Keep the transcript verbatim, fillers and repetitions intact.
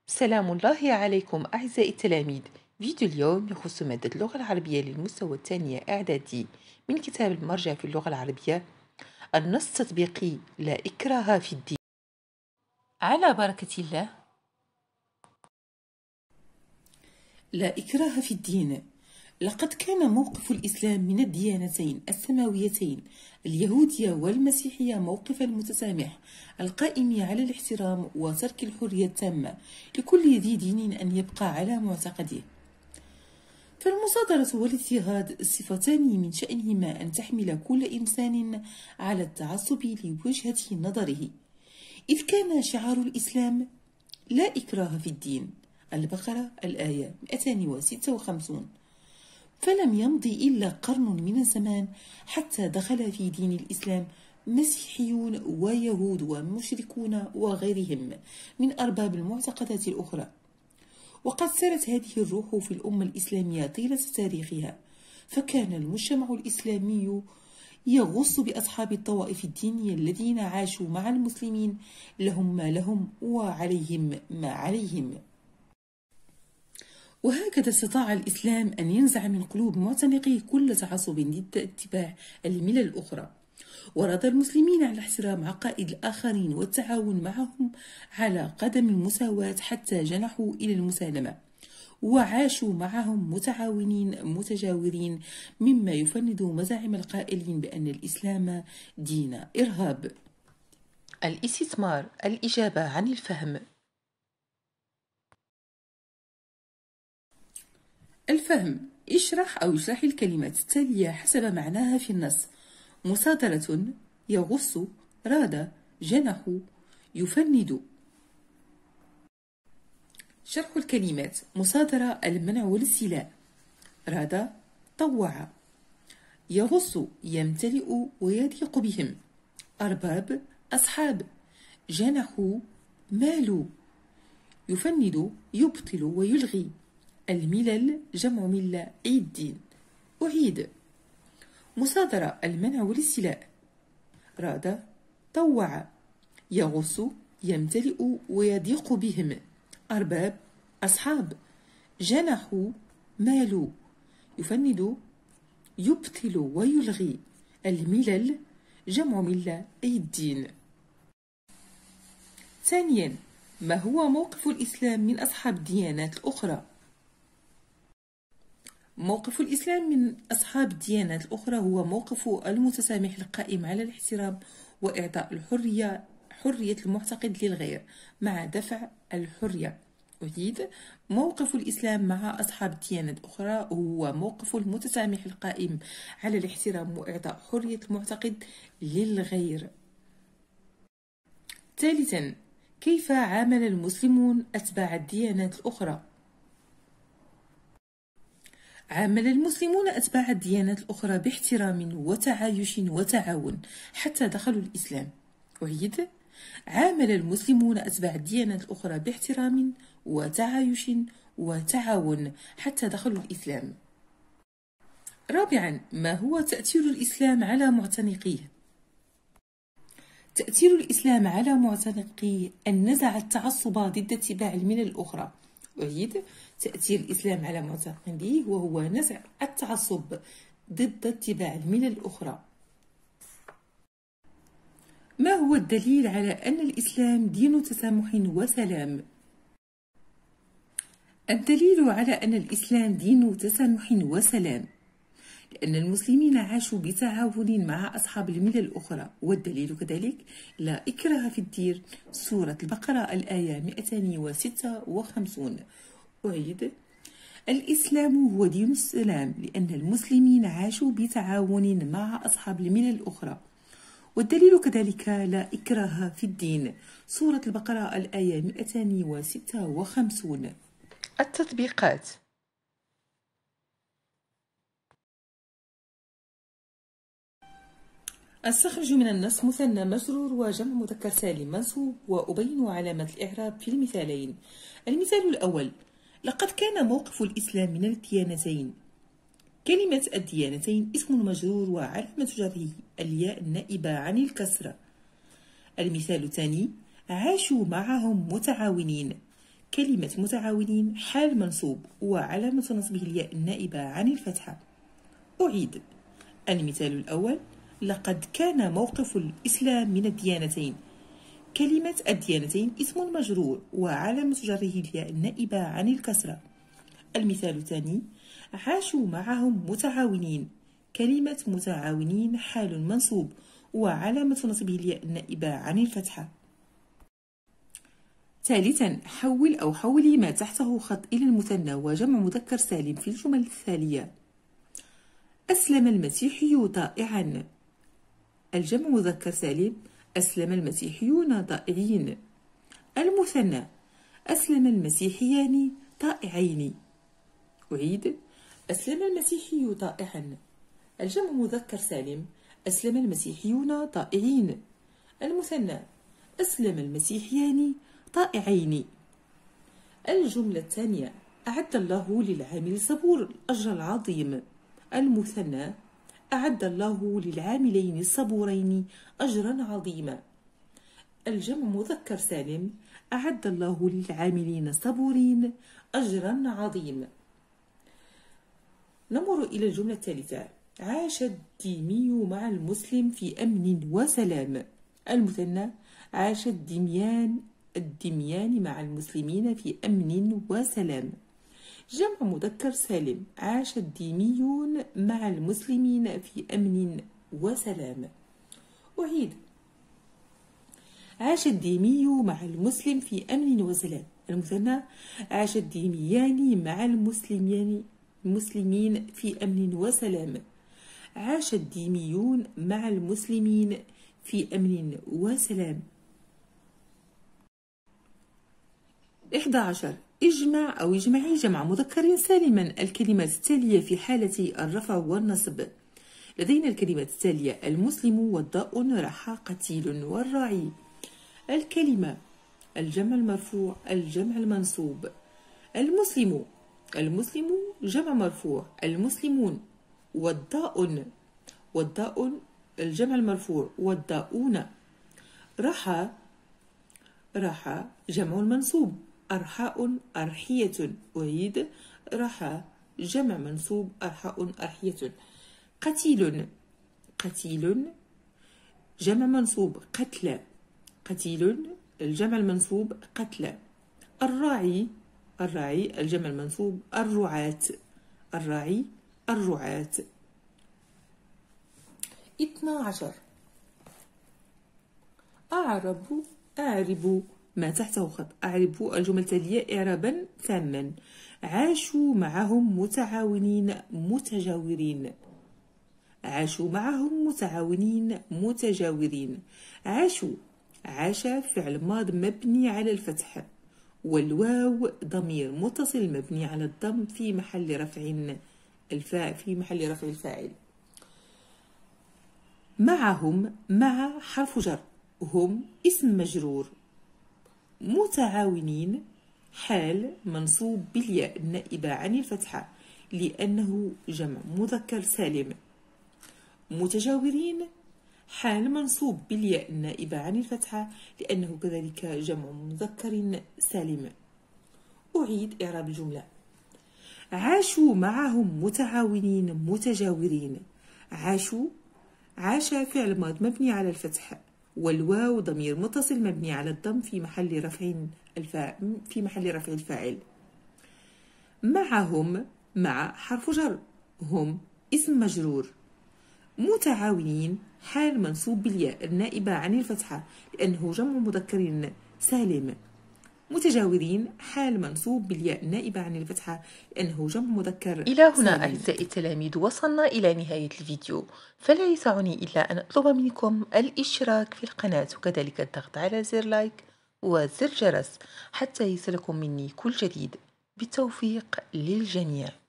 سلام الله عليكم أعزائي التلاميذ. فيديو اليوم يخص مادة اللغة العربية للمستوى الثانية إعدادي من كتاب المرجع في اللغة العربية. النص التطبيقي لا إكراه في الدين. على بركة الله. لا إكراه في الدين. لقد كان موقف الإسلام من الديانتين السماويتين اليهودية والمسيحية موقفا متسامح القائم على الاحترام وترك الحرية التامة لكل ذي دين أن يبقى على معتقده. فالمصادرة والاضطهاد صفتان من شأنهما أن تحمل كل إنسان على التعصب لوجهة نظره، إذ كان شعار الإسلام لا إكراه في الدين، البقرة الآية مئتين وستة وخمسين. فلم يمض إلا قرن من الزمان حتى دخل في دين الإسلام مسيحيون ويهود ومشركون وغيرهم من أرباب المعتقدات الأخرى، وقد سرت هذه الروح في الأمة الإسلامية طيلة تاريخها، فكان المجتمع الإسلامي يغص بأصحاب الطوائف الدينية الذين عاشوا مع المسلمين لهم ما لهم وعليهم ما عليهم. وهكذا استطاع الإسلام أن ينزع من قلوب معتنقيه كل تعصب ضد اتباع الملل الأخرى، ورضى المسلمين على احترام عقائد الآخرين والتعاون معهم على قدم المساواة حتى جنحوا إلى المسالمة، وعاشوا معهم متعاونين متجاورين، مما يفند مزاعم القائلين بأن الإسلام دين إرهاب. الاستثمار، الإجابة عن الفهم. الفهم: اشرح أو اشرح الكلمات التالية حسب معناها في النص. مصادرة، يغص، راد، جنح، يفند. شرح الكلمات: مصادرة المنع والاستيلاء، راد طوع، يغص يمتلئ ويضيق بهم، أرباب أصحاب، جنح مال، يفند يبطل ويلغي، الملل جمع ملة أي الدين. أعيد: مصادرة المنع والاستيلاء، راد طوع، يغص يمتلئ ويضيق بهم، أرباب أصحاب، جنح مال، يفند يبطل ويلغي، الملل جمع ملة أي الدين. ثانيا، ما هو موقف الإسلام من أصحاب الديانات الأخرى؟ موقف الإسلام من أصحاب الديانات الأخرى هو موقف المتسامح القائم على الاحترام وإعطاء الحرية حرية المعتقد للغير مع دفع الحرية. أعيد: موقف الإسلام مع أصحاب الديانات الأخرى هو موقف المتسامح القائم على الاحترام وإعطاء حرية المعتقد للغير. ثالثا، كيف عامل المسلمون أتباع الديانات الأخرى؟ عامل المسلمون أتباع الديانات الأخرى باحترام وتعايش وتعاون حتى دخلوا الإسلام. أعيد: عامل المسلمون أتباع الديانات الأخرى باحترام وتعايش وتعاون حتى دخلوا الإسلام. رابعا، ما هو تأثير الإسلام على معتنقيه؟ تأثير الإسلام على معتنقيه أن نزع التعصب ضد اتباع الملل الأخرى. أعيد: تأثير الإسلام على معتنقيه وهو نزع التعصب ضد اتباع الملل الأخرى. ما هو الدليل على أن الإسلام دين تسامح وسلام؟ الدليل على أن الإسلام دين تسامح وسلام لأن المسلمين عاشوا بتعاون مع أصحاب الملل الأخرى، والدليل كذلك لا إكراه في الدين، سورة البقرة الآية مئتين وستة وخمسين. أعيد: الإسلام هو دين السلام لأن المسلمين عاشوا بتعاون مع أصحاب الملل الأخرى، والدليل كذلك لا إكراه في الدين، سورة البقرة الآية مئتين وستة وخمسين. التطبيقات. أستخرج من النص مثنى مجرور وجمع مذكر سالم منصوب وأبين علامة الإعراب في المثالين. المثال الأول: لقد كان موقف الإسلام من الديانتين. كلمة الديانتين اسم مجرور وعلامة جره الياء النائبة عن الكسر. المثال الثاني: عاشوا معهم متعاونين. كلمة متعاونين حال منصوب وعلامة نصبه الياء النائبة عن الفتحة. أعيد المثال الأول: لقد كان موقف الإسلام من الديانتين. كلمة الديانتين اسم مجرور وعلامة جره الياء النائبة عن الكسرة. المثال الثاني: عاشوا معهم متعاونين. كلمة متعاونين حال منصوب وعلامة نصبه الياء النائبة عن الفتحة. ثالثا: حول أو حولي ما تحته خط إلى المثنى وجمع مذكر سالم في الجمل التالية: أسلم المسيحي طائعا. الجمع مذكر سالم: أسلم المسيحيون طائعين. المثنى: أسلم المسيحيان طائعين. أعيد: أسلم المسيحي طائعا. الجمع مذكر سالم: أسلم المسيحيون طائعين. المثنى: أسلم المسيحيان طائعين. الجملة الثانية: أعد الله للعامل الصبور الأجر العظيم. المثنى: أعد الله للعاملين الصبورين أجرا عظيما. الجمع مذكر سالم: أعد الله للعاملين الصبورين أجرا عظيما. نمر إلى الجملة الثالثة: عاش الديمي مع المسلم في أمن وسلام. المثنى: عاش الدميان الدميان مع المسلمين في أمن وسلام. جمع مذكر سالم: عاش الديميون مع المسلمين في أمن وسلام. أعيد: عاش الديمي مع المسلم في أمن وسلام. المثنى: عاش الديميان مع المسلمين المسلمين في أمن وسلام. عاش الديميون مع المسلمين في أمن وسلام. إحدى عشر: اجمع أو اجمعي جمع مذكر سالما الكلمات التالية في حالة الرفع والنصب. لدينا الكلمات التالية: المسلم والضاء رحى قتيل والراعي. الكلمة: الجمع المرفوع الجمع المنصوب. المسلم: المسلم جمع مرفوع. المسلمون والضاء والضاء الجمع المرفوع والضاؤون. رحى رحى جمع المنصوب. أرحاء أرحية. أعيد: رحى جمع منصوب. أرحاء أرحية. قتيل قتيل جمع منصوب. قتلى قتيل الجمع المنصوب. قتلى. الراعي الراعي الجمع المنصوب. الرعاة الراعي الرعاة. اثنا عشر: أعرب أعرب ما تحته خط. أعرب الجمل التالية إعرابا تاما: عاشوا معهم متعاونين متجاورين. عاشوا معهم متعاونين متجاورين. عاشوا عاش فعل ماض مبني على الفتح والواو ضمير متصل مبني على الضم في محل رفع الفاعل في محل رفع الفاعل. معهم مع حرف جر. هم اسم مجرور. متعاونين حال منصوب بالياء النائبة عن الفتحة لأنه جمع مذكر سالم. متجاورين حال منصوب بالياء النائبة عن الفتحة لأنه كذلك جمع مذكر سالم. أعيد إعراب الجملة: عاشوا معهم متعاونين متجاورين. عاشوا عاش فعل ماض مبني على الفتح والواو ضمير متصل مبني على الضم في محل رفع الفاعل في محل رفع الفاعل. معهم مع حرف جر. هم اسم مجرور. متعاونين حال منصوب بالياء النائبة عن الفتحة لأنه جمع مذكر سالم. متجاورين حال منصوب بالياء النائبة عن الفتحة لأنه جمع مذكر إلى هنا سالم. أعزائي التلاميذ وصلنا إلى نهاية الفيديو، فلا يسعني إلا أن أطلب منكم الاشتراك في القناة وكذلك الضغط على زر لايك وزر جرس حتى يصلكم مني كل جديد. بالتوفيق للجميع.